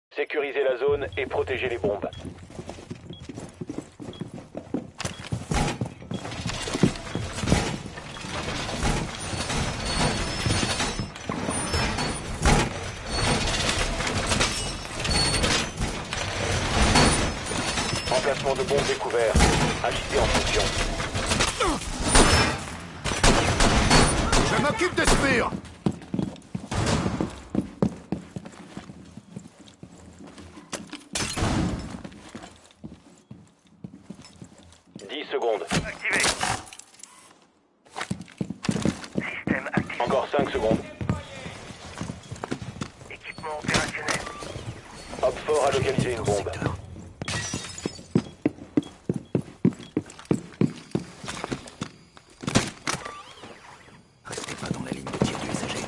Sécurisez la zone et protégez les bombes. Emplacement de bombes découvert. Agissez en fonction. Je m'occupe de ce mur. Secondes. Activé. Système actif. Encore 5 secondes. Équipement opérationnel. Hop-Fort a localisé une bombe. Restez pas dans la ligne de tir du messager.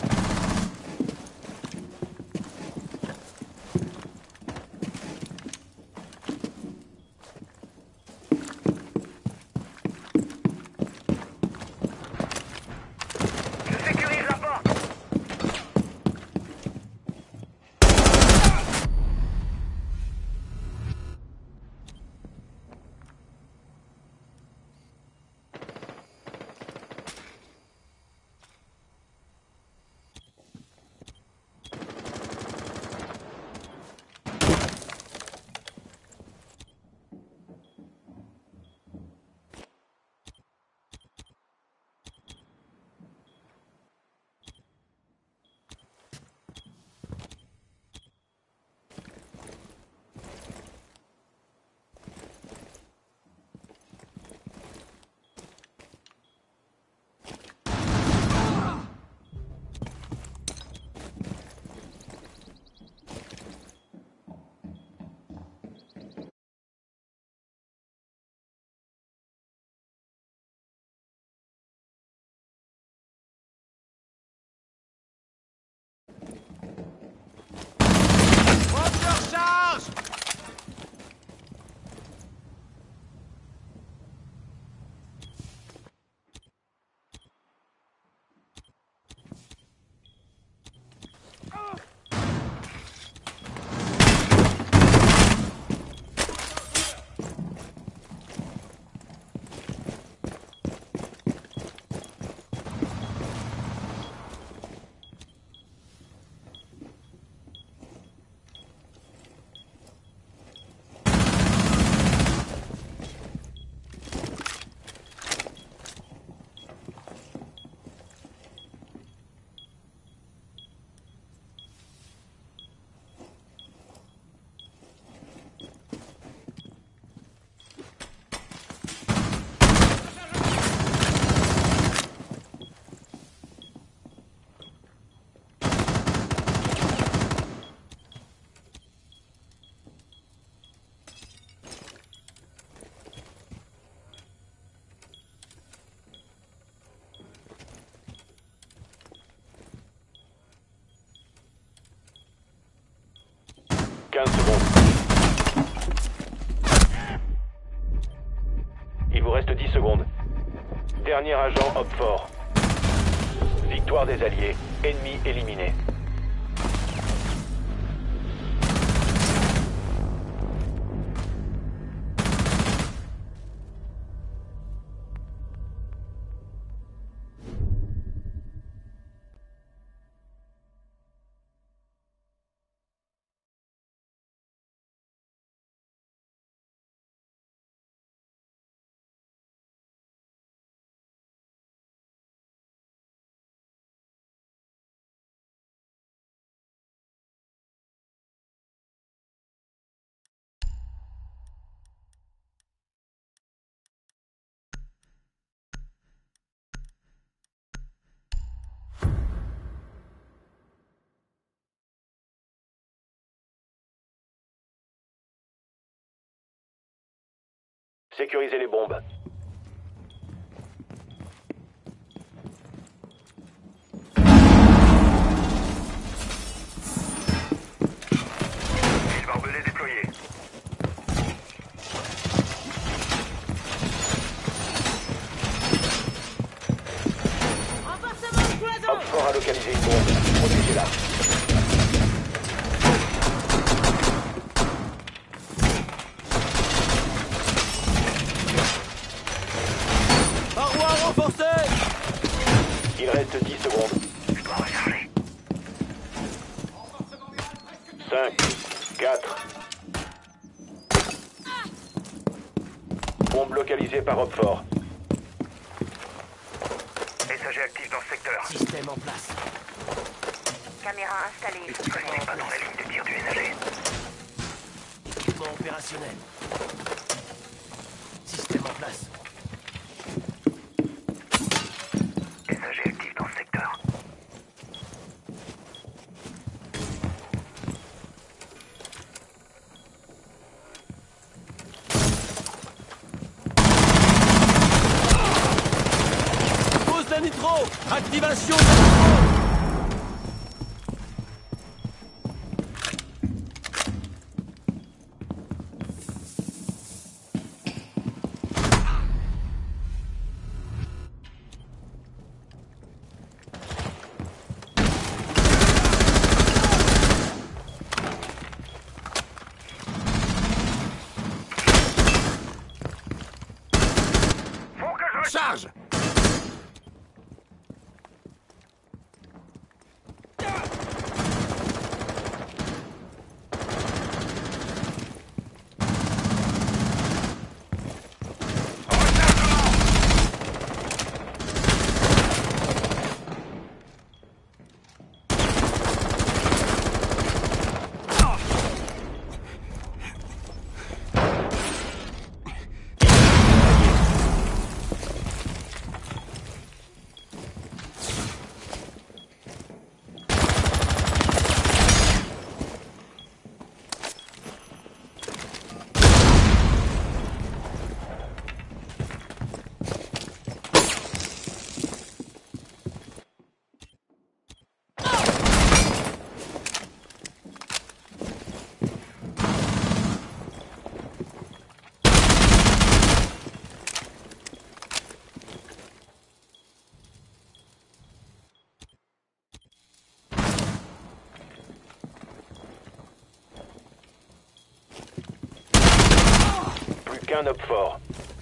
Il vous reste 10 secondes. Dernier agent Hop-Fort. Victoire des Alliés. Ennemi éliminé. Sécurisez les bombes. Barbelé déployé. Hop-Fort a localisé une bombe. Protégez-la. reste 10 secondes. Je dois recharger. 5, 4. Bombe localisée par Opfort. SAG actif dans le secteur. Système en place. Caméra installée. Restez pas dans la ligne de tir du SAG. Équipement opérationnel. Système en place. SAG actif dans le secteur. Pose la nitro. Activation de la nitro. Faut que je Charge! Plus qu'un Opfort.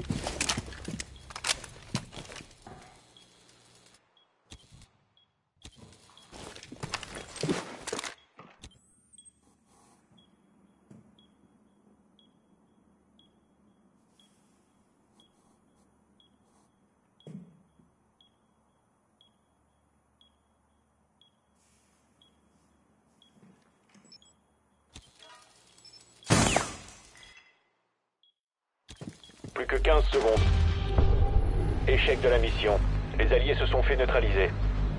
Plus que 15 secondes. Échec de la mission. Les alliés se sont fait neutraliser.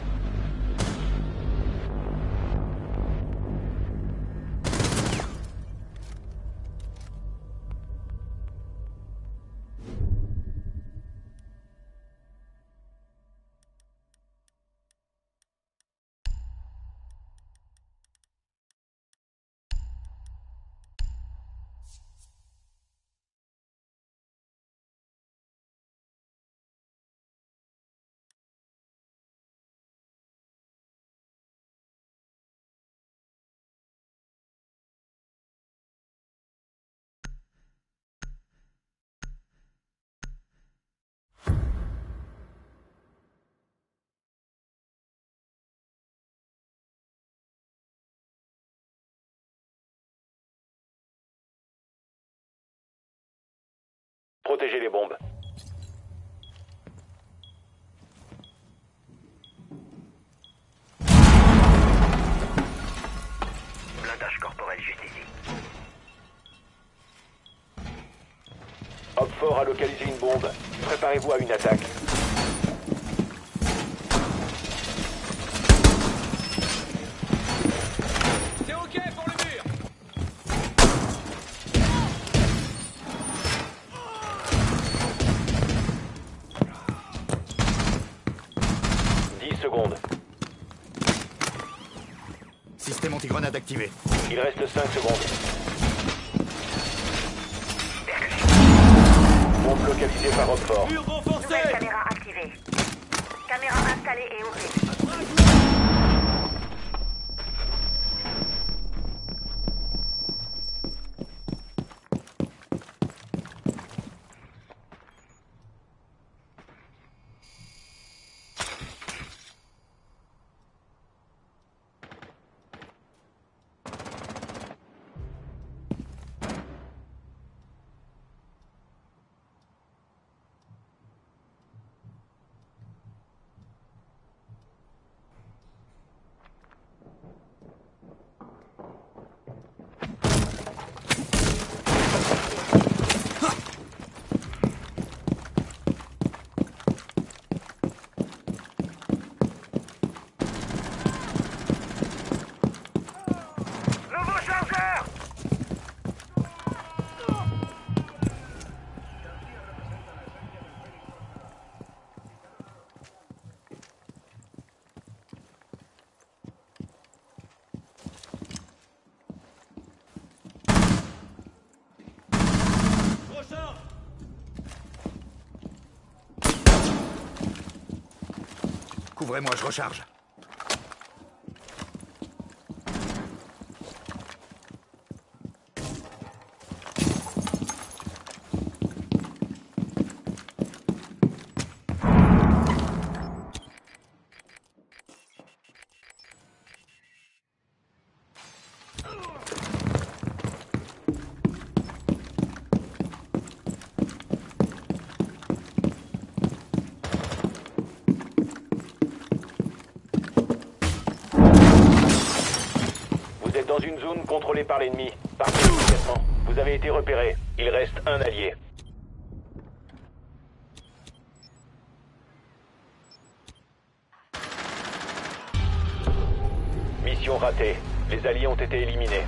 Protégez les bombes. blindage corporel juste ici. Opfort a localisé une bombe. Préparez-vous à une attaque. C'est OK pour le mur. 10 secondes. Système anti-grenade activé. Il reste 5 secondes. Bombe localisée par Opfort. Mur renforcé. Nouvelle caméra activée. Caméra installée et ouverte. Couvrez-moi, je recharge. Vous êtes dans une zone contrôlée par l'ennemi. Partez immédiatement. Vous avez été repéré. Il reste un allié. Mission ratée. Les alliés ont été éliminés.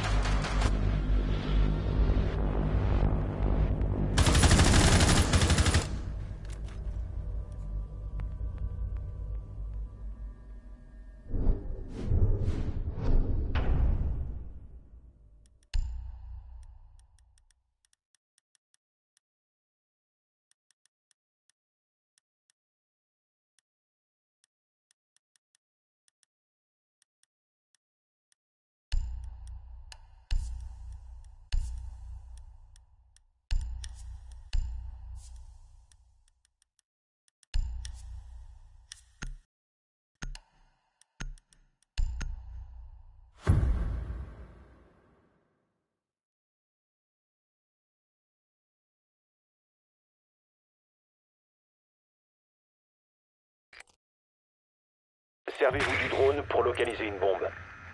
Servez-vous du drone pour localiser une bombe.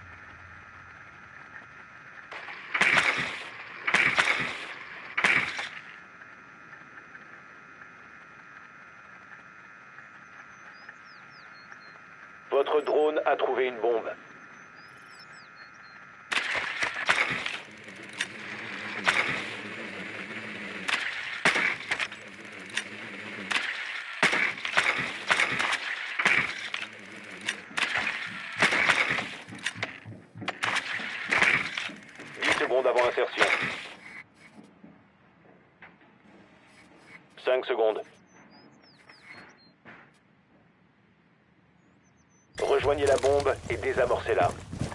Votre drone a trouvé une bombe. Avant insertion. 5 secondes. Rejoignez la bombe et désamorcez-la.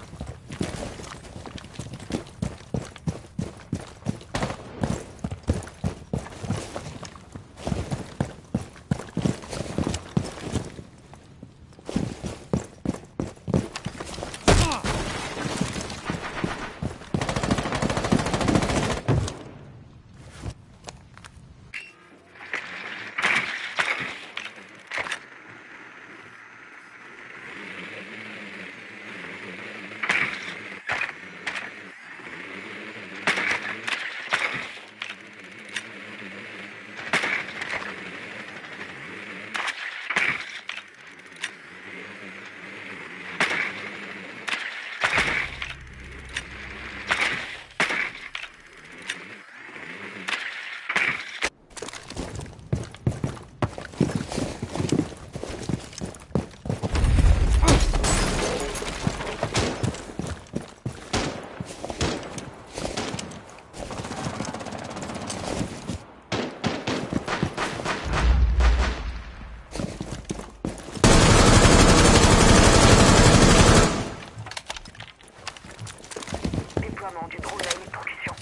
Du drone à électrocution.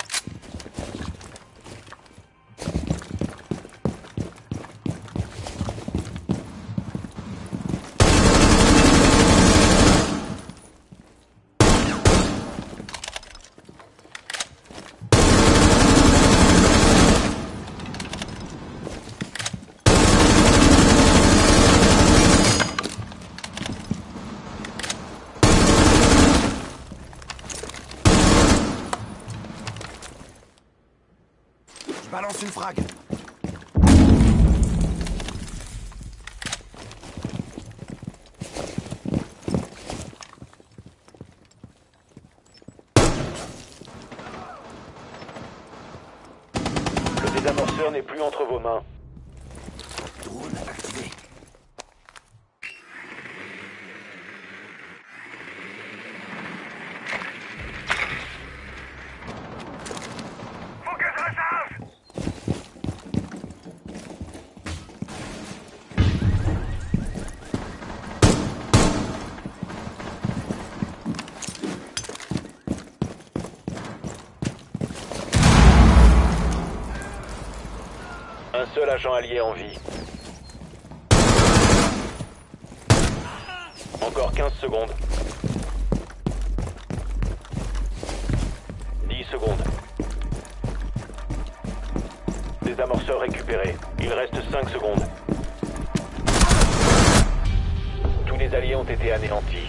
Balance une frag. Le désamorceur n'est plus entre vos mains. Drone activé. Faut que je recharge! seul agent allié en vie. Encore 15 secondes. 10 secondes. Désamorceur récupéré. Il reste 5 secondes. Tous les alliés ont été anéantis.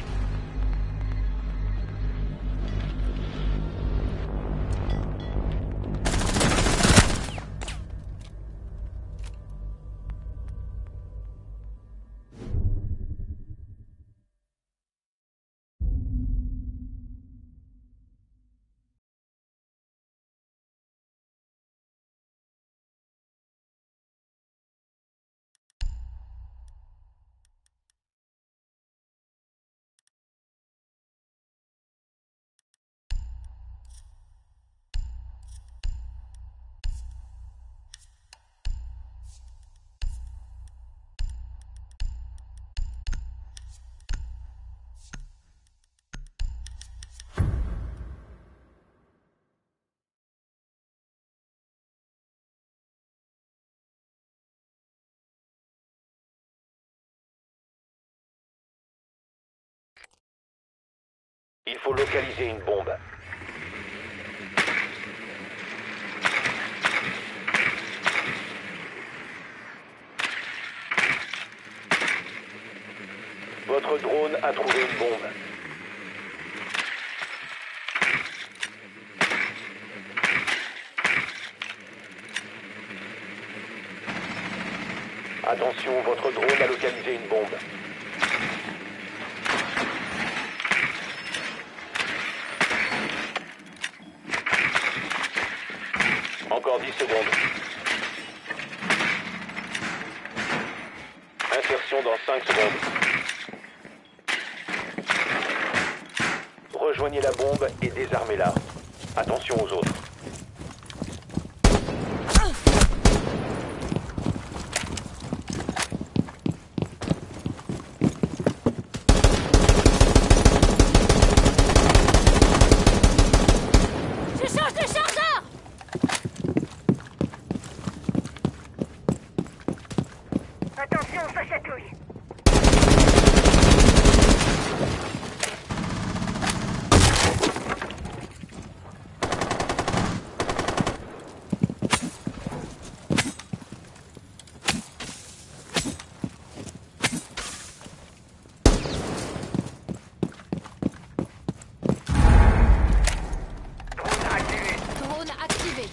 Il faut localiser une bombe. Votre drone a trouvé une bombe. Attention, votre drone a localisé une bombe. Encore 10 secondes. Insertion dans 5 secondes. Rejoignez la bombe et désarmez-la. Attention aux autres. Attention, ça chatouille. Drone activé.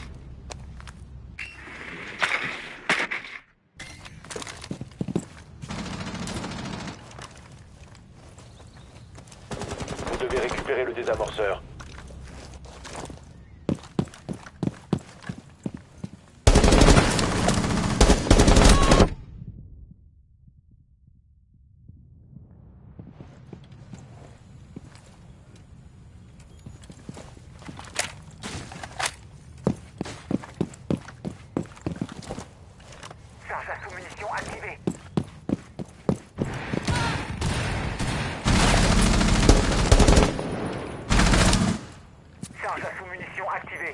Vous devez récupérer le désamorceur. Charge à sous-munitions activée. Charge à sous-munitions activée.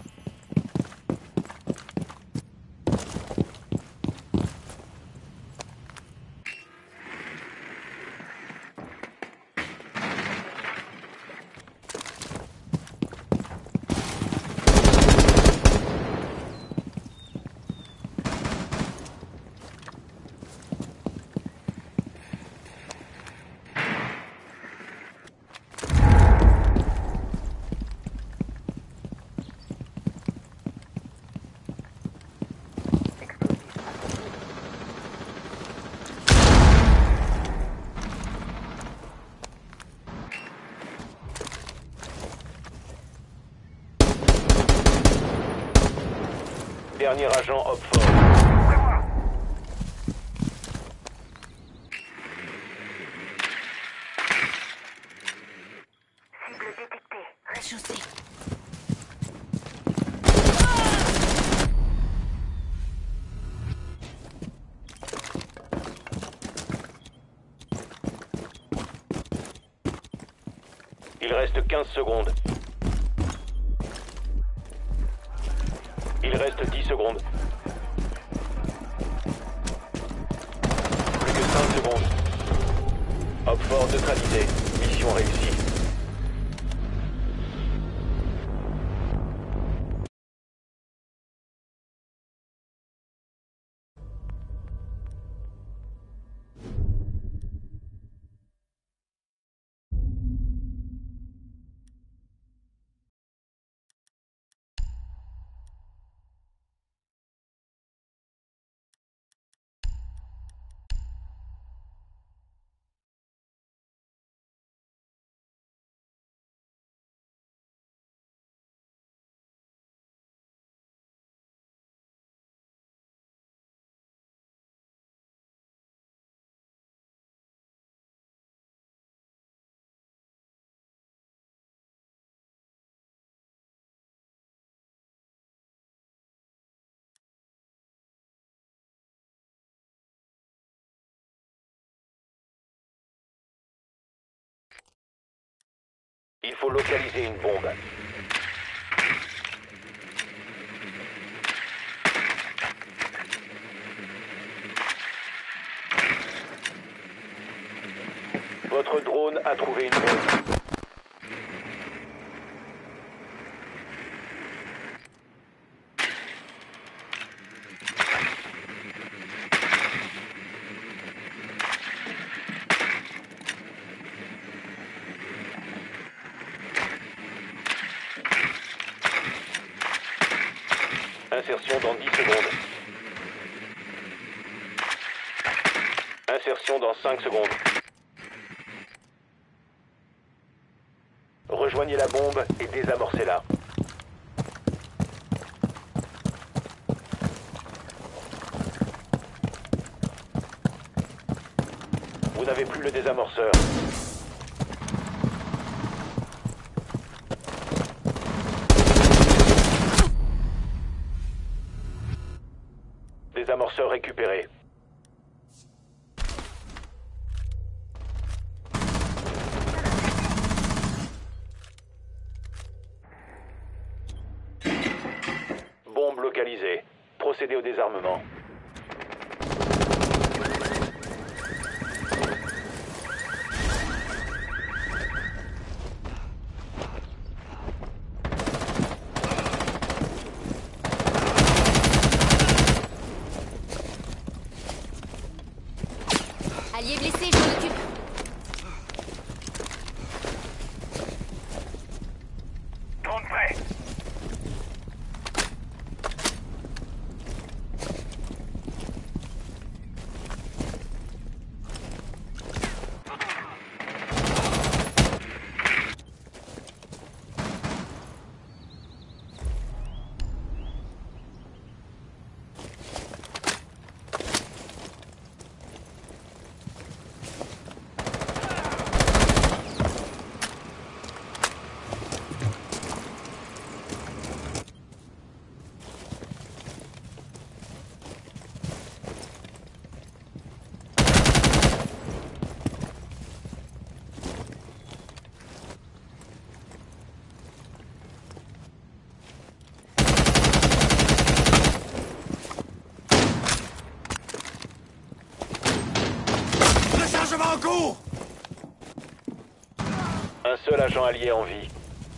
Dernier agent Hopford. Après moi. Cible détectée. Rez-de-chaussée. Il reste 15 secondes. Il reste 10 secondes. 5 secondes. Op 4 neutralisé. Mission réussie. Il faut localiser une bombe. Votre drone a trouvé une bombe. Insertion dans 10 secondes. Insertion dans 5 secondes. Rejoignez la bombe et désamorcez-la. Vous n'avez plus le désamorceur. Désamorceur récupéré. Bombe localisée. Procédez au désarmement. Allié blessé, je m'en occupe. Drone prêt. Rechargement en cours! Un seul agent allié en vie.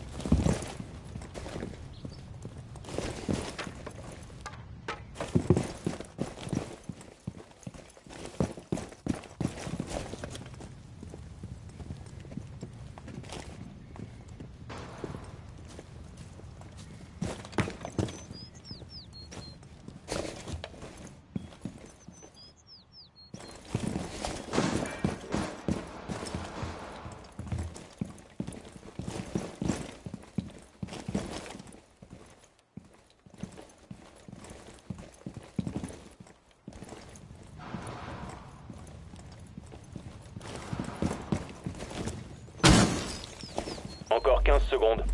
Encore 15 secondes.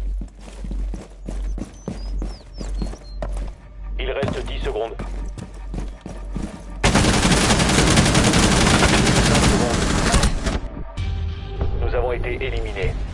Il reste 10 secondes. 5 secondes. Nous avons été éliminés.